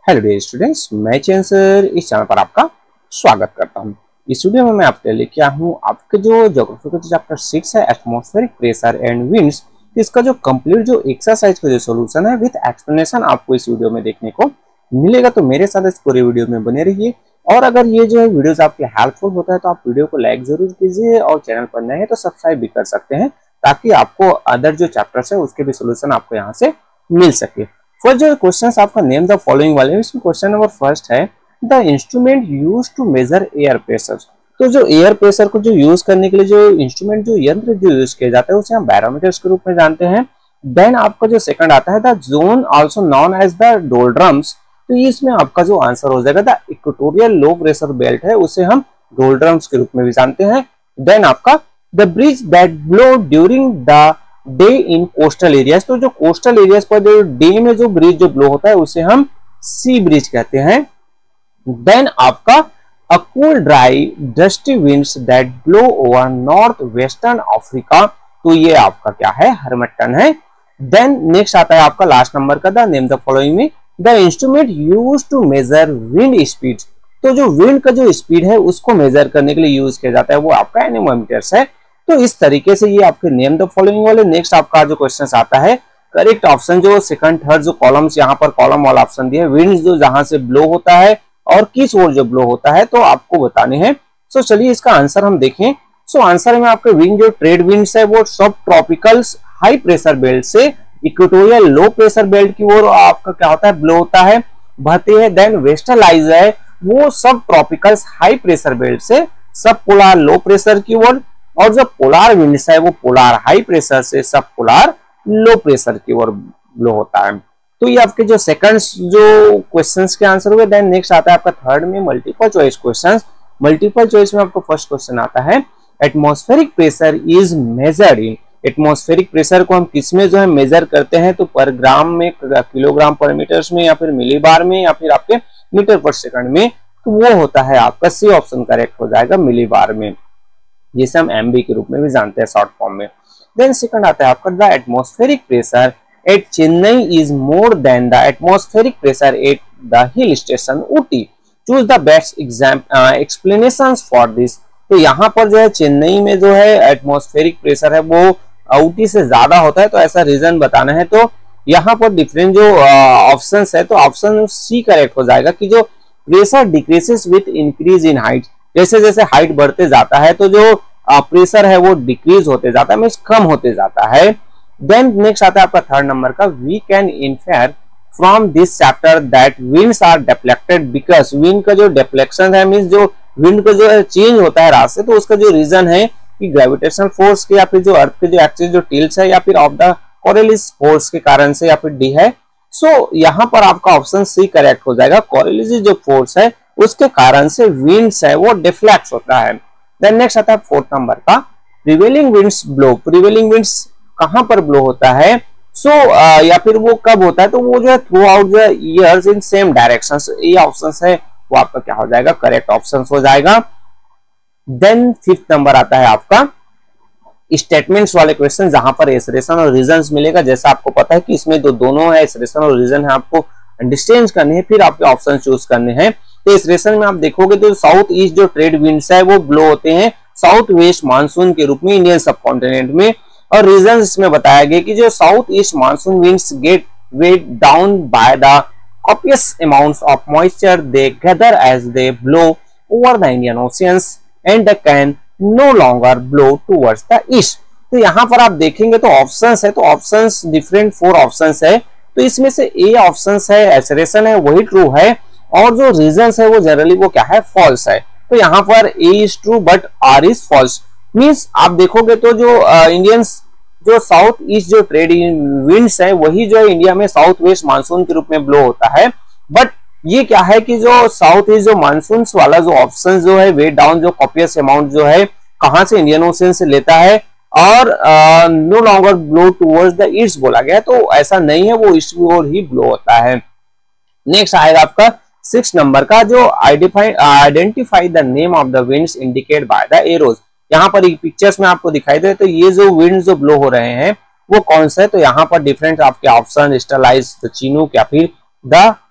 Hello dear students, मैं चैन sir इस channel पर आपका स्वागत करता हूं। इस वीडियो में मैं आपके लिए लेके आया हूं आपके जो ज्योग्राफी का चैप्टर 6 है एटमॉस्फेरिक प्रेशर एंड विंड्स, इसका जो कंप्लीट जो एक्सरसाइज का जो सॉल्यूशन है विद एक्सप्लेनेशन आपको इस वीडियो में देखने को मिलेगा। तो मेरे साथ इस पूरे वीडियो में बने रहिए और अगर ये जो है वीडियोस आपके हेल्पफुल होता है तो आप वीडियो को लाइक जरूर कीजिए और चैनल पर नए हैं तो सब्सक्राइब भी कर सकते हैं ताकि आपको अदर जो चैप्टर्स है उसके भी सोल्यूशन आपको यहाँ से मिल सके। फर्स्ट जो क्वेश्चन आपका नेम द फॉलोइंग वाले हैं, इसमें क्वेश्चन नंबर फर्स्ट है the instrument use to measure air pressure. तो जो एयर प्रेशर को जो यूज करने के लिए जो इंस्ट्रूमेंट जो यंत्र जो यूज किया जाता है उसे हम बैरोमीटर्स के रूप में जानते हैं। देन आपका जो सेकंड आता है the zone also known as the doldrums. तो इसमें आपका जो आंसर हो जाएगा the equatorial low pressure belt है उसे हम डोल्ड्रम्स के रूप में भी जानते हैं। देन आपका the breeze that blow during the day in coastal areas. तो जो कोस्टल एरियाज पर जो डे में जो ब्रिज जो ब्लो होता है उसे हम सी ब्रिज कहते हैं। देन आपका a cool dry dusty winds that blow over north western Africa. तो ये आपका क्या है, हरमट्टन है। देन नेक्स्ट आता है आपका लास्ट नंबर का द नेम द फॉलोइंग में the instrument use to measure wind speed. तो जो विंड का जो स्पीड है उसको मेजर करने के लिए यूज किया जाता है वो आपका एनेमोमीटर्स है। तो इस तरीके से ये आपके नेम द फॉलोइंग वाले। नेक्स्ट आपका जो क्वेश्चन आता है करेक्ट ऑप्शन जो सेकंड थर्ड जो कॉलम्स यहाँ पर कॉलम वाला ऑप्शन दिया है विंड जो जहां से ब्लो होता है और किस ओर जो ब्लो होता है तो आपको बताने हैं। सो चलिए इसका आंसर हम देखें। सो आंसर में आपके विंड जो ट्रेड विंड्स है वो सब ट्रॉपिकल्स हाई प्रेशर बेल्ट से इक्वेटोरियल लो प्रेशर बेल्ट की ओर आपका क्या होता है, ब्लो होता है, बहते हैं। देन वेस्टर्लाइज है वो सब ट्रॉपिकल्स हाई प्रेशर बेल्ट से सब पोलार लो प्रेशर की ओर, और जो पोलार विंड्स है वो पोलार हाई प्रेशर से सब पोलार लो प्रेशर की ओर ब्लो होता है। तो ये आपके जो सेकंड जो क्वेश्चंस के आंसर हुए। देन नेक्स्ट आता है आपका थर्ड में multiple choice questions. Multiple choice में आपका फर्स्ट क्वेश्चन आता है atmospheric pressure is measured in. Atmospheric pressure को हम किस में जो है मेजर करते हैं तो पर ग्राम में, किलोग्राम पर मीटर्स में, या फिर मिलीबार में, या फिर आपके मीटर पर सेकंड में। तो वो होता है आपका सी ऑप्शन करेक्ट हो जाएगा, मिलीबार में, जिसे हम एमबी के रूप में भी जानते हैं शॉर्ट फॉर्म में। देन सेकंड आता है आपका the atmospheric pressure at Chennai is more than the atmospheric pressure at the hill station Ooty. Choose the best explanations for this. तो यहाँ पर जो है चेन्नई में जो है एटमॉस्फेरिक प्रेशर है वो ऊटी से ज्यादा होता है, तो ऐसा रीजन बताना है। तो यहाँ पर डिफरेंट जो ऑप्शंस है तो ऑप्शन सी करेक्ट हो जाएगा कि जो pressure decreases with increase in height. जैसे जैसे हाइट बढ़ते जाता है तो जो प्रेशर है वो डिक्रीज होते जाता है, मींस कम होते जाता है। देन नेक्स्ट आता है आपका थर्ड नंबर का we can infer from this chapter that winds are deflected because wind का जो डिफ्लेक्शन है मींस जो विंड का जो चेंज होता है रास्ते, तो उसका जो रीजन है कि ग्रेविटेशनल फोर्स के या फिर जो अर्थ के जो एक्सिस जो टिल्ट्स है या फिर ऑफ द कोरियोलिस फोर्स के कारण से, या फिर डी है। सो यहाँ पर आपका ऑप्शन सी करेक्ट हो जाएगा। कोरियोलिस जो फोर्स है उसके कारण से विंड्स है वो डिफ्लेक्ट होता है। देन नेक्स्ट आता है फोर्थ नंबर का prevailing winds blow. Prevailing winds कहां पर ब्लो होता है या फिर वो कब होता है तो वो जो है throughout the years in same direction. ये ऑप्शन है वो आपका क्या हो जाएगा, करेक्ट ऑप्शन हो जाएगा। देन फिफ्थ नंबर आता है आपका स्टेटमेंट्स वाले क्वेश्चन जहां पर एसरेशन और रीजंस मिलेगा। जैसा आपको पता है कि इसमें दोनों है, एसरेशन और रीजन है, आपको डिस्टेंस करने हैं, फिर आपके ऑप्शन चूज करने हैं। तो इस रेशन में आप देखोगे तो साउथ ईस्ट जो ट्रेड विंड्स है वो ब्लो होते हैं साउथ वेस्ट मानसून के रूप में इंडियन सब कॉन्टिनेंट में। और रीजन इसमें बताया गया कि जो south east monsoon winds get weighed down by the copious amounts of moisture they gather as they blow over the Indian oceans and can no longer blow towards the east. तो यहाँ पर आप देखेंगे तो ऑप्शंस है, तो options different 4 options है। तो इसमें से ए ऑप्शंस है एसरेशन है वही ट्रू है, और जो रीजंस है वो जनरली वो क्या है, फॉल्स है। तो यहाँ पर A is true but R is false. Means आप देखोगे तो जो इंडियंस जो साउथ ईस्ट जो ट्रेड विंड्स है वही जो है इंडिया में साउथ वेस्ट मानसून के रूप में ब्लो होता है। बट ये क्या है कि जो साउथ ईस्ट जो मानसून वाला जो ऑप्शन जो है वेट डाउन जो कॉपियस अमाउंट जो है कहां से, इंडियन ओशियन से लेता है, और no longer blow towards the east बोला गया, तो ऐसा नहीं है, वो ईस्ट की ओर ही ब्लो होता है। नेक्स्ट आएगा आपका 6 नंबर का जो identify the name of the winds indicate by the arrows. यहाँ पर पिक्चर्स में आपको दिखाई दे तो ये जो विंड्स जो ब्लो हो रहे हैं वो कौन सा है, तो यहाँ पर डिफरेंट आपके ऑप्शन स्टेलाइज, चिनूक या फिर द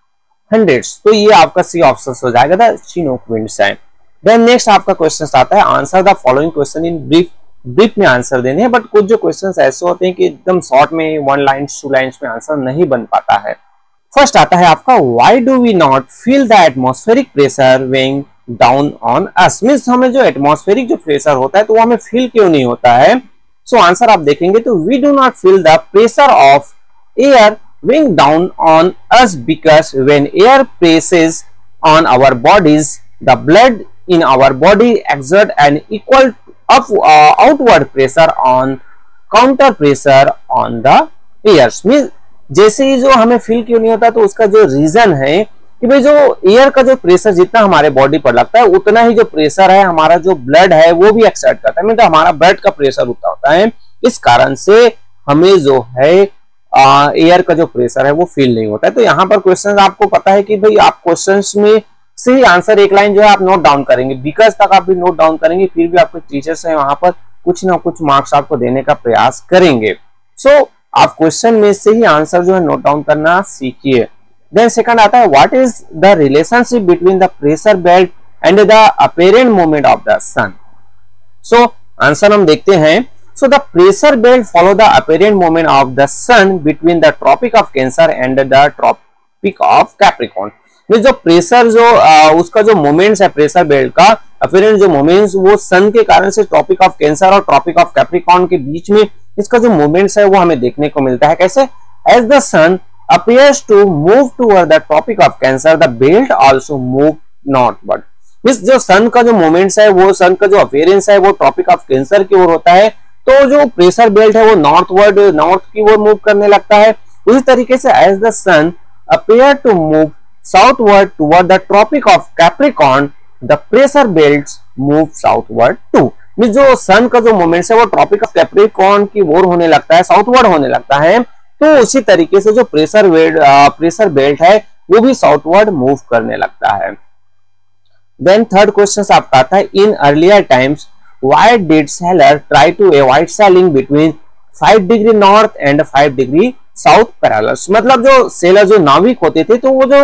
हंड्रेड्स। तो ये आपका सी ऑप्शन हो जाएगा, द चिनूक विंड्स है। देन नेक्स्ट आपका क्वेश्चन आता है, answer the following question in brief. Brief में आंसर देने हैं, बट कुछ जो क्वेश्चंस ऐसे होते हैं कि एकदम शॉर्ट में 1 लाइन 2 लाइन्स में आंसर नहीं बन पाता है। फर्स्ट आता है आपका, why do we not feel the atmospheric pressure weighing down on us. Means हमें जो एटमॉस्फेरिक जो प्रेशर होता है तो वो हमें फील क्यों नहीं होता है। सो आंसर आप देखेंगे तो we do not feel the pressure of air weighing down on us because when air presses on our bodies, the blood in our body exert an equal outward pressure on counter pressure on the air। Means जैसे ही जो हमें feel क्यों नहीं होता, तो उसका जो रीजन है कि भाई जो एयर का जो प्रेशर जितना हमारे बॉडी पर लगता है उतना ही जो प्रेशर है हमारा जो ब्लड है वो भी एक्सर्ट करता है, मतलब हमारा ब्लड का प्रेशर उतना होता है। इस कारण से हमें जो है एयर का जो प्रेशर है वो फील नहीं होता है। तो यहाँ पर क्वेश्चन आपको पता है कि भाई आप क्वेश्चंस में से ही आंसर एक लाइन जो है आप नोट डाउन करेंगे, बिकॉज तक आप भी नोट डाउन करेंगे, फिर भी आपके टीचर्स हैं वहां पर कुछ ना कुछ मार्क्स आपको देने का प्रयास करेंगे। सो आप क्वेश्चन में से ही आंसर जो है नोट डाउन करना सीखिए। देन सेकंड आता है, what is the relationship between the pressure belt and the apparent movement of the sun. So answer हम देखते हैं। So the pressure belt follow the apparent movement of the sun between the Tropic of Cancer and the Tropic of Capricorn। जो pressure जो उसका जो moments है pressure belt का apparent जो मोमेंट्स वो सन के कारण से ट्रॉपिक ऑफ कैंसर और ट्रॉपिक ऑफ कैप्रिकॉर्न के बीच में इसका जो मोमेंट्स है वो हमें देखने को मिलता है। कैसे? As the sun appears to move toward the Tropic of Cancer, the belt also move northward। इस जो सन का जो मोमेंट्स है वो सन का जो अपीयरेंस है वो ट्रॉपिक ऑफ कैंसर की ओर होता है, तो जो प्रेशर बेल्ट है वो नॉर्थवर्ड नॉर्थ की ओर मूव करने लगता है। उसी तरीके से as the sun appear to move southward toward the Tropic of Capricorn, the pressure belts move southward too. जो सन का जो मोमेंट्स है वो ट्रॉपिक ऑफ कैप्रिकॉर्न की ओर होने लगता है, साउथवर्ड होने लगता है, तो उसी तरीके से जो प्रेशर बेल्ट है वो भी साउथवर्ड मूव करने लगता है। देन थर्ड क्वेश्चन आपका आता है, in earlier times why did sailor try to avoid sailing between 5 degree north and 5 degree south parallels. मतलब जो सेलर जो नाविक होते थे तो वो जो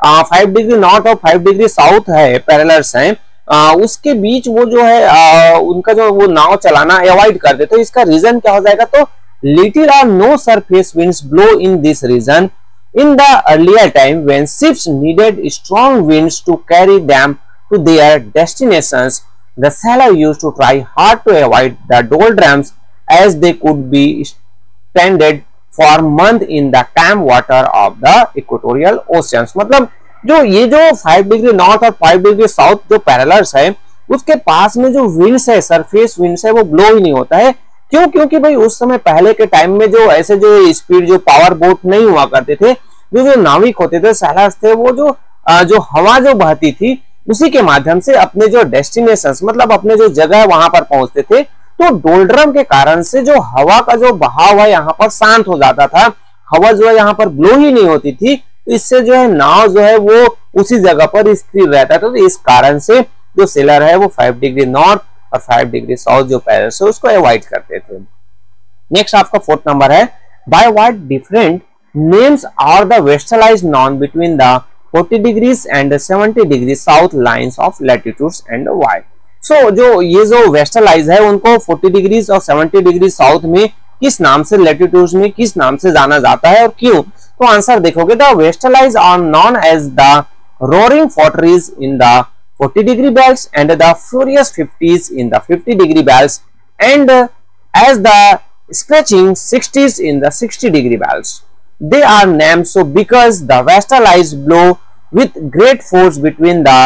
5 डिग्री नॉर्थ और 5 डिग्री साउथ है पैरेलल्स हैं उसके बीच वो जो है उनका जो वो नाव चलाना अवॉइड करते। तो इसका रीजन क्या हो जाएगा, तो लिटिल और no surface winds blow in this region in the earlier time when ships needed strong winds to carry them to their destinations. The sailor used to try hard to avoid the doldrums as they could be stranded for months in the calm water of the equatorial oceans। मतलब जो ये जो 5 degree north और 5 degree south जो parallels है उसके पास में जो विंड्स है सरफेस विंड्स है वो ब्लो ही नहीं होता है। क्यों? क्योंकि भाई उस समय पहले के टाइम में जो ऐसे जो स्पीड जो पावर बोट नहीं हुआ करते थे, जो नाविक होते थे सैलर्स थे, वो जो हवा जो बहती थी उसी के माध्यम से अपने जो डेस्टिनेशंस मतलब अपने जो जगह है वहां पर पहुंचते थे। तो डोल्ड्रम के कारण से जो हवा का जो बहाव है यहाँ पर शांत हो जाता था, हवा जो है यहाँ पर ब्लो ही नहीं होती थी, तो इससे जो है नाव जो है वो उसी जगह पर स्थिर रहता था। तो इस कारण से जो सेलर है वो 5 डिग्री नॉर्थ और 5 डिग्री साउथ जो पैरेलल्स है उसको अवॉइड करते थे। नेक्स्ट आपका 4th नंबर है, by what different names are the westerlies known between द 40 degrees and 70 degrees south lines of latitudes and why। So जो ये जो वेस्टर्लाइज है उनको 40 डिग्रीज और 70 डिग्री साउथ में किस नाम से, लेटिट्यूड्स में किस नाम से जाना जाता है और क्यों? तो आंसर देखोगे, the westerlies are known as the roaring forties in the 40 degree belts and the furious 50s in the 50 degree belts and as the scratching 60s in the 60 degree belts. They are named so because the westerlies blow with great force between the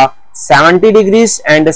70 degrees and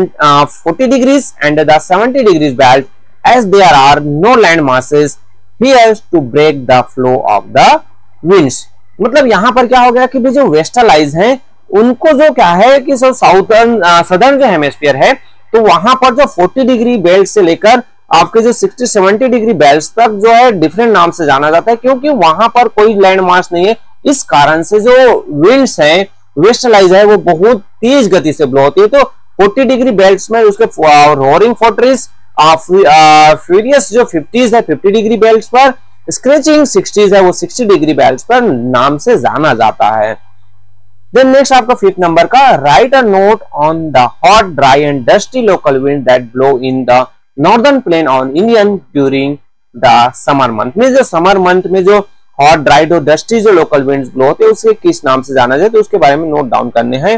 40 degrees and the 70 degrees belt, as there are no land masses here to break the flow of the winds। मतलब यहाँ पर क्या हो गया कि जो वेस्टर्लाइज हैं उनको जो क्या है कि सदर्न जो हेमिस्फीयर है तो वहां पर जो 40 डिग्री बेल्ट से लेकर आपके जो 60-70 डिग्री बेल्ट तक जो है डिफरेंट नाम से जाना जाता है, क्योंकि वहां पर कोई लैंड मास नहीं है। इस कारण से जो विंड्स हैं वेस्टर्लाइज है वो बहुत तेज गति से ब्लो होती है। तो 40 डिग्री बेल्ट्स में उसके रोरिंग फोर्टरीज, फ्यूरियस जो 50s है 50 डिग्री बेल्ट्स पर, स्क्रैचिंग 60s है वो 60 डिग्री बेल्ट्स पर नाम से जाना जाता है। देन नेक्स्ट आपका 5th नंबर का, write a note on the hot dry and dusty local wind that blow in the northern plain on Indian during the summer month में, जो समर मंथ में जो हॉट ड्राई और dusty जो local winds blow होते हैं उसके किस नाम से जाना जाए, तो उसके बारे में नोट डाउन करने हैं।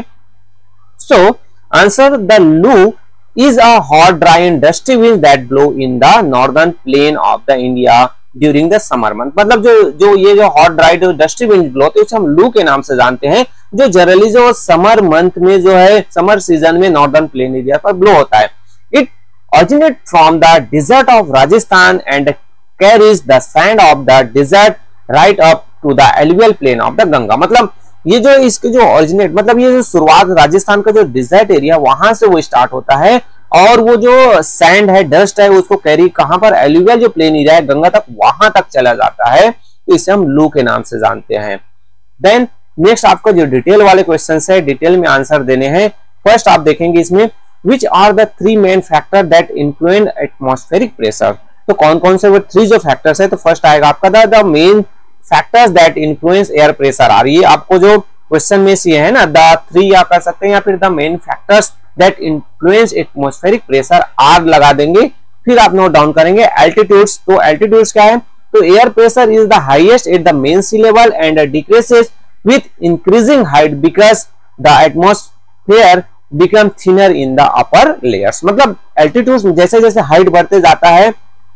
So answer, the loo is a hot, dry and dusty wind that blow in the northern plain of the India during the summer month। मतलब जो ये जो hot, dry और dusty wind blow होते हैं उसे हम लू के नाम से जानते हैं, जो जनरली जो समर मंथ में जो है समर सीजन में नॉर्दर्न प्लेन एरिया पर ब्लो होता है। It originate from the desert of Rajasthan and carries the sand of the desert right up to the alluvial plain of the Ganga। मतलब ये जो इसके जो ओरिजिनेट मतलब ये जो शुरुआत राजस्थान का जो डिजर्ट एरिया वहां से वो स्टार्ट होता है और वो जो सैंड है, डस्ट है, उसको कैरी कहां पर, एलुवियल जो प्लेन एरिया है गंगा तक, वहां तक चला जाता है, तो इसे हम लू के नाम से जानते हैं। देन नेक्स्ट आपका जो डिटेल वाले क्वेश्चंस है, डिटेल में आंसर देने हैं। फर्स्ट आप देखेंगे इसमें, which are the 3 main factor that influence atmospheric pressure. तो कौन कौन से वो 3 जो फैक्टर्स है, तो फर्स्ट आएगा आपका the main factors that influence air pressure are. ये आपको जो क्वेश्चन में से है ना, द 3 या कर सकते हैं या फिर the main factors that influence atmospheric pressure are लगा देंगे। फिर आप नोट डाउन करेंगे एल्टीट्यूड्स। तो एल्टीट्यूड्स क्या है, तो air pressure is the highest at the main sea level and decreases with increasing height because the atmosphere become thinner in the upper layers. मतलब एल्टीट्यूड्स जैसे जैसे हाइट बढ़ते जाता है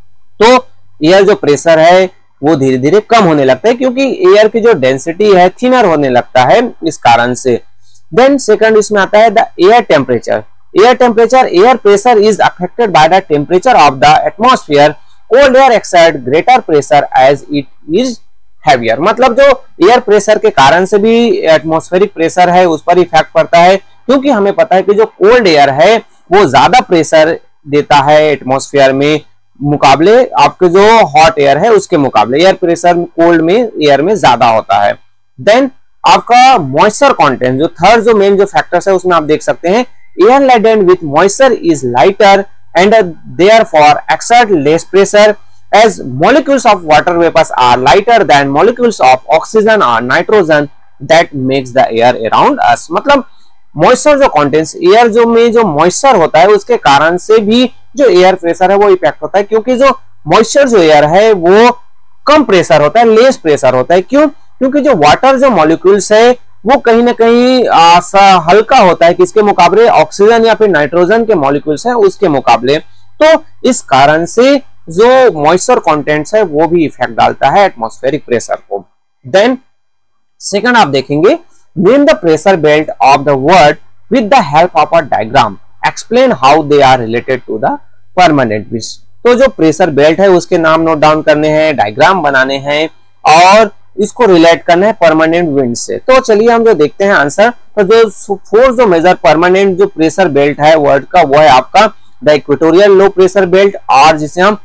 तो एयर जो प्रेशर है वो धीरे धीरे कम होने लगता है, क्योंकि एयर की जो डेंसिटी है थिनर होने लगता है इस कारण से। देन सेकंड इसमें आता है the air temperature. Air temperature, air pressure is affected by the temperature of the atmosphere. Cold air exert greater pressure as it is heavier. मतलब जो एयर प्रेशर के कारण से भी एटमॉस्फेरिक प्रेशर है उस पर इफेक्ट पड़ता है, क्योंकि हमें पता है कि जो कोल्ड एयर है वो ज्यादा प्रेशर देता है एटमॉस्फेयर में मुकाबले आपके जो हॉट एयर है उसके मुकाबले। एयर प्रेशर कोल्ड में एयर में ज्यादा होता है। देन आपका मॉइस्चर कंटेंट, जो थर्ड जो मेन जो फैक्टर्स है उसमें आप देख सकते हैं, air laden with moisture is lighter and therefore exert less pressure as molecules of water vapors are lighter than molecules of oxygen or nitrogen that makes the air around us। मतलब moisture जो contents, air जो में जो moisture होता है उसके कारण से भी जो एयर प्रेशर है वो इफेक्ट होता है, क्योंकि जो मॉइस्चर जो एयर है वो कम प्रेशर होता है, लेस प्रेशर होता है। क्यों? क्योंकि जो वाटर जो मॉलिक्यूल्स है वो कहीं ना कहीं हल्का होता है किसके मुकाबले, ऑक्सीजन या फिर नाइट्रोजन के मॉलिक्यूल्स हैं उसके मुकाबले। तो इस कारण से जो मॉइस्चर कंटेंट्स है वो भी इफेक्ट डालता है एटमॉस्फेरिक प्रेशर को। देन सेकंड आप देखेंगे, name the pressure belt of the world with the help of a diagram, explain how they are related to the permanent winds। तो जो प्रेशर बेल्ट है उसके नाम नोट डाउन करने हैं, डायग्राम बनाने हैं और इसको रिलेट करना है परमानेंट विंड से। तो चलिए हम जो देखते हैं आंसर, तो जो 4 जो मेजर परमानेंट जो प्रेशर बेल्ट है वर्ल्ड का वो है आपका the equatorial low pressure belt, और जिसे हम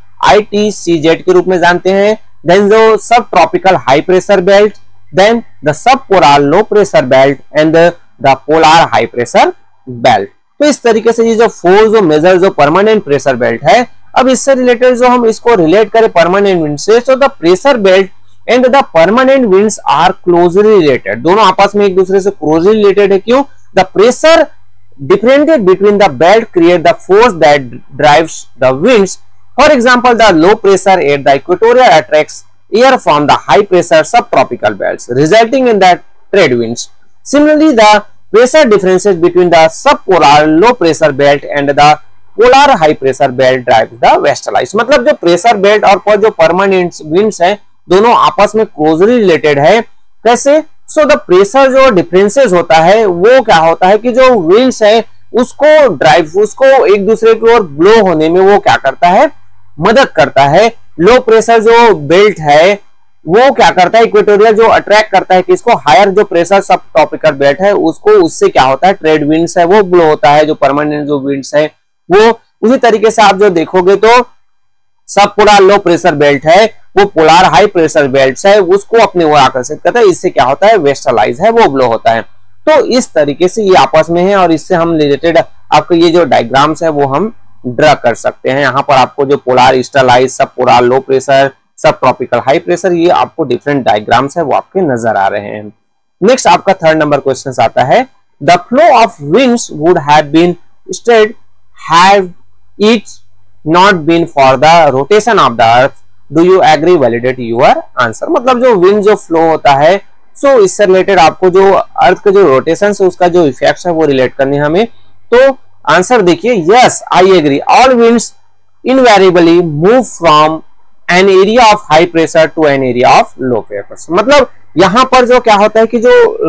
ITCZ के रूप में जानते हैं। देन जो sub tropical high pressure belt, then the subpolar low pressure belt and the polar high pressure belt। तो इस तरीके से ये जो 4 जो मेजर जो परमानेंट प्रेशर बेल्ट है, अब इससे रिलेटेड जो हम इसको रिलेट करें परमानेंट विंड से, तो the pressure belt and the permanent winds are closely related. दोनों आपस में एक दूसरे से क्लोजली रिलेटेड है। क्यों? The pressure differentiate between the belt create the force that drives the winds। For example, the low pressure at the equator attracts air from the high pressure subtropical belts, resulting in the trade winds। Similarly, the pressure differences between the subpolar low pressure belt and the polar high pressure belt drives the westerlies। मतलब जो pressure belt और जो permanent winds हैं दोनों आपस में closely related है। कैसे? सो द प्रेशर जो डिफरेंसेस होता है वो क्या होता है कि जो विंड्स है उसको ड्राइव, उसको एक दूसरे की ओर ब्लो होने में वो क्या करता है, मदद करता है। लो प्रेशर जो बेल्ट है वो क्या करता है, इक्वेटोरियल जो अट्रैक्ट करता है कि इसको हायर जो प्रेशर सब ट्रॉपिकल बेल्ट है उसको, उससे क्या होता है ट्रेड विंड्स है वो ब्लो होता है, जो परमानेंट जो विंड्स है वो। उसी तरीके से आप जो देखोगे तो सब पोलर लो प्रेशर बेल्ट है वो पोलर हाई प्रेशर बेल्ट है उसको अपनी ओर आकर्षित करता है, इससे क्या होता है वेस्टर्लाइज है वो ब्लो होता है। तो इस तरीके से ये आपस में है और इससे हम रिलेटेड आपको ये जो डायग्राम्स है वो हम ड्रा कर सकते हैं। यहाँ पर आपको जो polar easterlies, sub polar low pressure, sub tropical high pressure, ये आपको डिफरेंट डायग्राम्स है वो आपके नजर आ रहे हैं। नेक्स्ट आपका थर्ड नंबर क्वेश्चन आता है, the flow of winds would have been straight have it not been for the rotation of the earth, do you agree, validate your answer. मतलब जो विंड जो फ्लो होता है, सो इससे रिलेटेड आपको जो अर्थ का जो रोटेशन है उसका जो इफेक्ट है वो रिलेट करने हमें। तो आंसर देखिए, yes I agree, all winds invariably move from an area of high pressure to an area of low pressure. मतलब यहाँ पर जो क्या होता है कि जो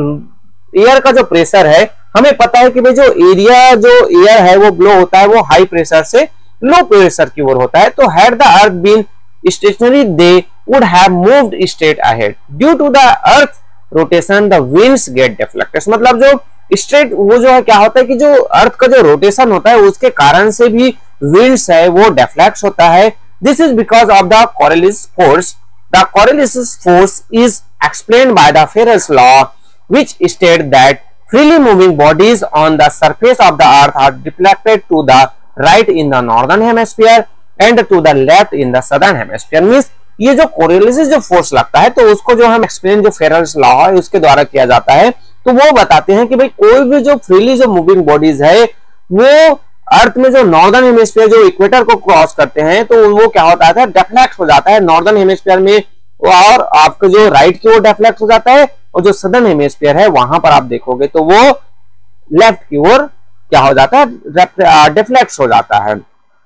एयर का जो प्रेशर है, हमें पता है कि भाई जो एरिया जो एयर है वो ब्लो होता है वो हाई प्रेशर से लो प्रेशर की ओर होता है। तो had the earth been stationary they would have moved straight ahead, due to the earth rotation the winds get deflected. मतलब जो स्ट्रेट वो जो है क्या होता है कि जो अर्थ का जो रोटेशन होता है उसके कारण से भी विंड्स है वो डिफ्लेक्ट होता है। This is because of the Coriolis force. The Coriolis force is explained by the Farrell's law, which state that freely moving bodies on the surface of the earth are deflected to the right in the northern hemisphere and to the left in the southern hemisphere। Means ये जो Coriolis जो force लगता है तो उसको जो हम explain जो फेरल्स लॉ है उसके द्वारा किया जाता है। तो वो बताते हैं कि भाई कोई भी जो फ्रीली जो मूविंग बॉडीज है वो अर्थ में जो नॉर्दर्न हेमिस्फीयर जो इक्वेटर को क्रॉस करते हैं तो वो क्या होता है, डिफ्लेक्ट हो जाता है नॉर्दर्न हेमिस्फीयर में, और आपका जो राइट की ओर डिफ्लेक्ट हो जाता है, और जो सदर्न हेमिस्फीयर है वहां पर आप देखोगे तो वो लेफ्ट की ओर क्या हो जाता है, डिफ्लेक्ट हो जाता है।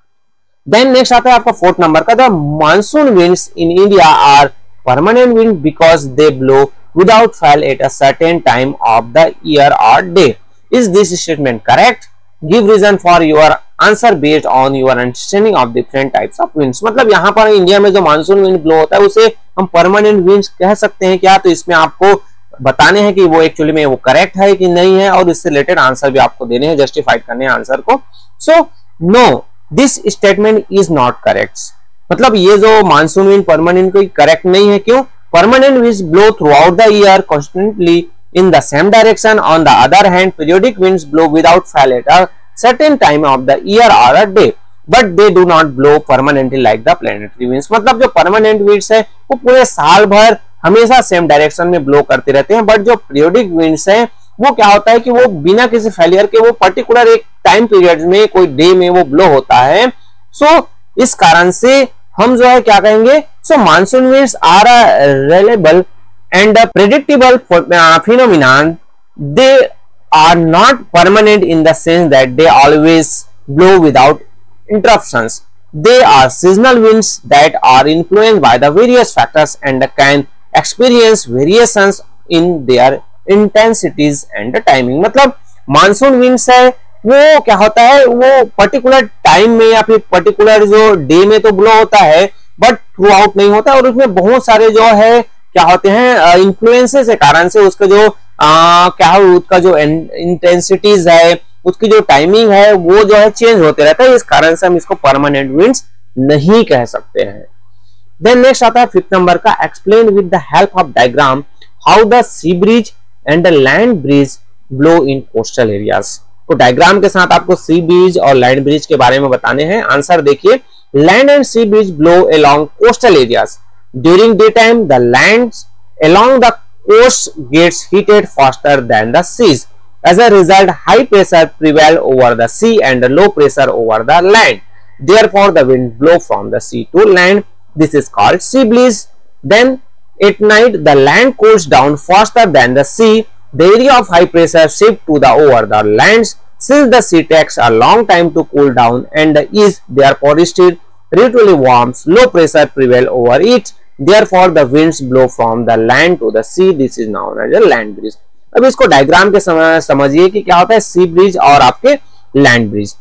देन नेक्स्ट आता है आपका फोर्थ नंबर का, the monsoon winds in India are permanent wind because they blow without fail at a certain time of the year और day. Is this statement correct? Give reason for your answer based on your understanding of different types of winds. मतलब यहाँ पर India में जो monsoon wind blow होता है उसे हम परमानेंट विंड्स कह सकते हैं क्या? तो इसमें आपको बताने हैं कि वो एक्चुअली में वो करेक्ट है कि नहीं है, और इससे रिलेटेड आंसर भी आपको देने हैं, जस्टिफाइड करने हैं आंसर को। So no, this statement is not correct. मतलब ये जो मानसून विंड परमानेंट कोई करेक्ट नहीं है। क्यों? Permanent winds blow throughout the year constantly in the same direction. On the other hand, periodic winds blow without fail at a certain time of the year or a day, but they do not blow permanently like the planetary winds। मतलब जो permanent winds है वो पूरे साल भर हमेशा same direction में blow करते रहते हैं, बट जो पीरियोडिक विंड्स है वो क्या होता है कि वो बिना किसी फेलियर के वो पर्टिकुलर एक टाइम पीरियड में कोई डे में वो ब्लो होता है। सो इस कारण से हम जो है क्या कहेंगे, so monsoon winds are reliable and a predictable phenomenon. They are not permanent in the sense that they always blow without interruptions. They are seasonal winds that are influenced by the various factors and can experience variations in their intensities and the timing। मतलब monsoon winds है वो क्या होता है, वो particular time में या फिर पर्टिकुलर जो डे में तो ब्लो होता है, बट थ्रू आउट नहीं होता, और उसमें बहुत सारे जो है क्या होते हैं इन्फ्लुएंसेस के कारण से उसका जो क्या है उसका जो इंटेंसिटीज है, उसकी जो टाइमिंग है वो जो है चेंज होते रहता है। इस कारण से हम इसको परमानेंट विंड्स नहीं कह सकते हैं। देन नेक्स्ट आता है फिफ्थ नंबर का, explain with the help of diagram how the sea breeze and the land breeze blow in coastal areas. तो डायग्राम के साथ आपको सी ब्रिज और लैंड ब्रिज के बारे में बताने हैं। आंसर देखिए, land and sea breeze blow along coastal areas. During daytime, the lands along the coast gets heated faster than the seas. As a result, high pressure prevails over the sea and low pressure over the land. Therefore, the wind blows from the sea to land. This is called sea breeze. Then, at night, the land cools down faster than the sea. The area of high pressure shifts to the over the lands. Since the sea takes a long time to cool down and is therefore still relatively warm, low pressure prevails over it. Therefore, the winds blow from the land to the sea. This is known as a land breeze। अब इसको diagram के समझिए कि क्या होता है सी breeze और आपके लैंड ब्रिज।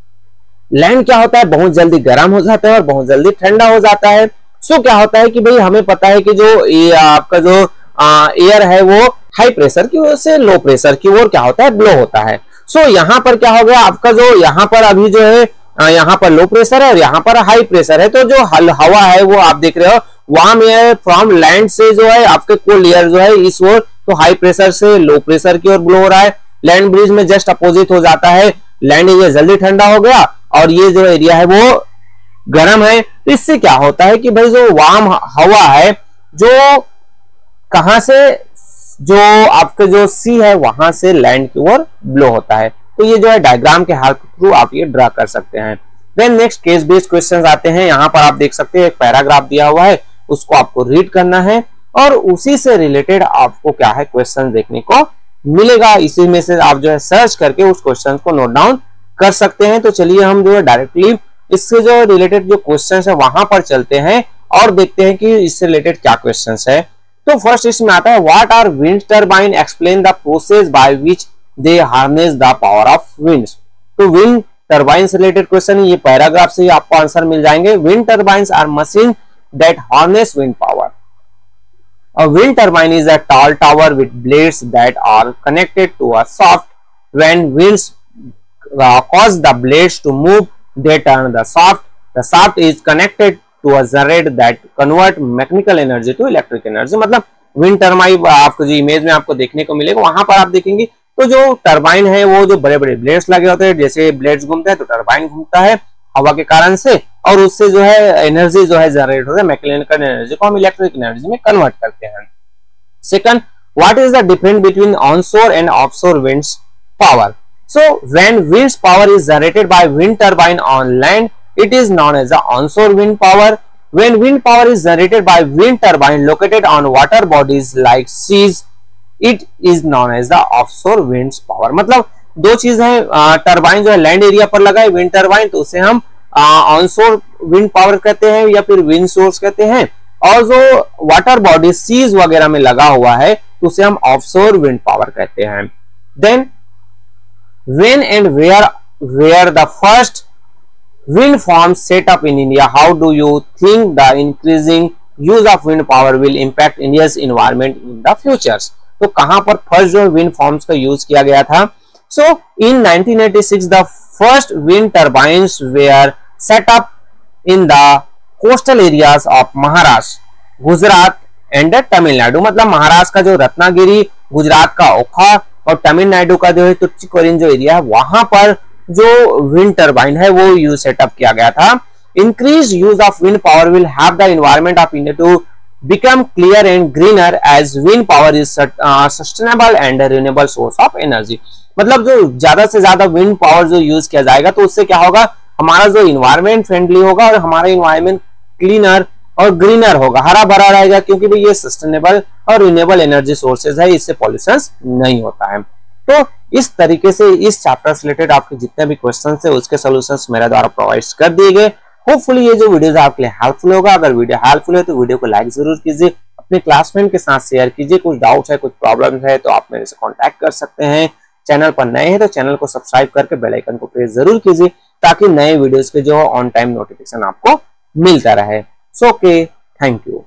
लैंड क्या होता है, बहुत जल्दी गर्म हो जाता है और बहुत जल्दी ठंडा हो जाता है। सो क्या होता है कि भाई हमें पता है कि जो ये आपका जो एयर है वो हाई प्रेशर की ओर से लो प्रेशर की ओर क्या होता है, ब्लो होता है। सो यहाँ पर क्या हो गया, आपका जो यहाँ पर अभी जो है यहाँ पर लो प्रेशर है और यहाँ पर हाई प्रेशर है। तो जो हवा है वो आप देख रहे हो वार्म एयर फ्रॉम लैंड से जो है आपके कोल्ड एयर जो है इस ओर, तो हाई प्रेशर से लो प्रेशर की ओर ब्लो हो रहा है। लैंड ब्रिज में जस्ट अपोजिट हो जाता है, लैंड एरिया जल्दी ठंडा हो गया और ये जो एरिया है वो गर्म है। तो इससे क्या होता है कि भाई जो वार्म हवा है जो कहां से जो आपका जो सी है वहां से लैंड की ओर ब्लो होता है। तो ये जो है डायग्राम के हेल्प के थ्रू आप ये ड्रा कर सकते हैं। Then next case based questions आते हैं। यहाँ पर आप देख सकते हैं एक पैराग्राफ दिया हुआ है, उसको आपको रीड करना है और उसी से रिलेटेड आपको क्या है क्वेश्चन देखने को मिलेगा। इसी में से आप जो है सर्च करके उस क्वेश्चन को नोट डाउन कर सकते हैं। तो चलिए हम जो है डायरेक्टली इससे जो रिलेटेड जो क्वेश्चन है वहां पर चलते हैं और देखते हैं कि इससे रिलेटेड क्या क्वेश्चन है। तो फर्स्ट इसमें आता है what are wind turbine, explain the process by which they harness the power of winds. तो विंड टर्बाइन से रिलेटेड क्वेश्चन ये पैराग्राफ से ही आपको आंसर मिल जाएंगे। Wind turbines are machine that harness wind power. A wind turbine is a tall tower with blades that are connected to a shaft. When winds cause the blades to move, they turn the shaft. The shaft is connected to a generator that convert mechanical energy to electric energy। मतलब wind turbine आपको जो image में आपको देखने को मिलेगा वहां पर आप देखेंगे तो जो टर्बाइन है वो जो बड़े बड़े ब्लेड्स लगे होते हैं, जैसे ब्लेड्स घूमते हैं तो टर्बाइन घूमता है हवा के कारण से और उससे जो है एनर्जी जो है जनरेट होता है, मैकेनिकल एनर्जी को हम इलेक्ट्रिक एनर्जी में कन्वर्ट करते हैं। Second, what is the difference between onshore and offshore winds power. So when winds power is generated by wind turbine on land, it is known as the onshore wind power. When wind power is generated by wind turbine located on water bodies like seas, it is known as the offshore winds power. मतलब दो चीज है, turbine जो है land area पर लगा है wind turbine, तो उसे हम ऑनशोर विंड पावर कहते हैं या फिर विंड सोर्स कहते हैं, और जो वाटर बॉडी सीज वगैरह में लगा हुआ है तो उसे हम ऑफशोर विंड पावर कहते हैं। Then when and where the first wind farms set up in India, how do you think the increasing use of wind power will impact India's environment in the futures? तो कहां पर first जो wind farms का use किया गया था। So in 1986 the first wind turbines were set up in the coastal areas of Maharashtra, Gujarat and Tamil Nadu. मतलब महाराष्ट्र का जो रत्नागिरी, गुजरात का ओखा और तमिलनाडु का जो है तुच्चीकोरिन जो एरिया है वहां पर जो विंड टर्बाइन है वो यूज सेटअप किया गया था। Increase use of wind power will have the environment of India to become clear and greener as wind power is sustainable and renewable source of energy. मतलब जो ज्यादा से ज्यादा विंड पावर जो यूज किया जाएगा तो उससे क्या होगा, हमारा जो इन्वायरमेंट फ्रेंडली होगा और हमारा इन्वायरमेंट क्लीनर और ग्रीनर होगा, हरा भरा रहेगा, क्योंकि भाई ये सस्टेनेबल और रिन्यूएबल एनर्जी सोर्सेज है, इससे पॉल्यूशन नहीं होता है। तो इस तरीके से इस चैप्टर से रिलेटेड आपके जितने भी क्वेश्चन है उसके सॉल्यूशंस मेरे द्वारा प्रोवाइड कर दिए गए। होपफुली ये जो वीडियो है आपके लिए हेल्पफुल होगा। अगर वीडियो हेल्पफुल है तो वीडियो को लाइक जरूर कीजिए, अपने क्लासमेट के साथ शेयर कीजिए। कुछ डाउट्स है, कुछ प्रॉब्लम है तो आप मेरे से कॉन्टैक्ट कर सकते हैं। चैनल पर नए हैं तो चैनल को सब्सक्राइब करके बेल आइकन को प्रेस जरूर कीजिए ताकि नए वीडियोस के जो ऑन टाइम नोटिफिकेशन आपको मिलता रहे। So okay, thank you.